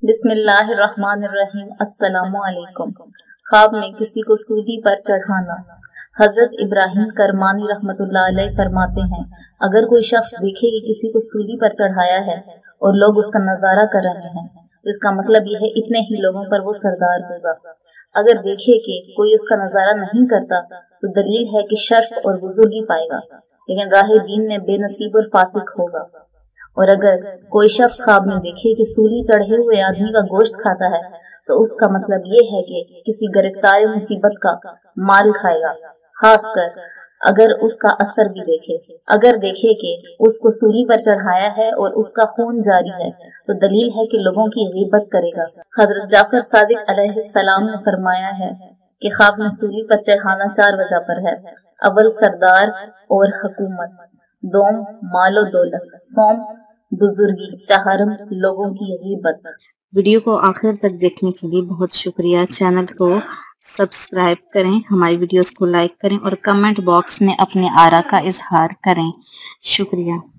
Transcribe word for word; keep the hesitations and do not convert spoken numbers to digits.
بسم اللہ الرحمن الرحیم۔ السلام علیکم۔ خواب میں کسی کو سولی پر چڑھانا۔ حضرت ابراہیم کرمانی رحمت اللہ علیہ فرماتے ہیں، اگر کوئی شخص دیکھے کہ کسی کو سولی پر چڑھایا ہے اور لوگ اس کا نظارہ کر رہے ہیں، اس کا مطلب یہ ہے اتنے ہی لوگوں پر وہ سردار ہوگا۔ اگر دیکھے کہ کوئی اس کا نظارہ نہیں کرتا تو دلیل ہے کہ شرف اور بزرگی پائے گا، لیکن راہ دین میں بے نصیب اور فاسق ہوگا۔ اور اگر کوئی شخص خواب میں دیکھے کہ سولی چڑھے ہوئے آدمی کا گوشت کھاتا ہے تو اس کا مطلب یہ ہے کہ کسی گرفتار مصیبت کا مال کھائے گا، خاص کر اگر اس کا اثر بھی دیکھے۔ اگر دیکھے کہ اس کو سولی پر چڑھایا ہے اور اس کا خون جاری ہے تو دلیل ہے کہ لوگوں کی غیبت کرے گا۔ حضرت جعفر صادق علیہ السلام نے فرمایا ہے کہ خواب میں سولی پر چڑھانا چار وجہ پر ہے: اول سردار اور حکومت، دوم مال و دولت، سوم بزرگی، چہارم لوگوں کی غیبت۔ ویڈیو کو آخر تک دیکھنے کے لیے بہت شکریہ۔ چینل کو سبسکرائب کریں، ہماری ویڈیوز کو لائک کریں اور کمنٹ باکس میں اپنے آراء کا اظہار کریں۔ شکریہ۔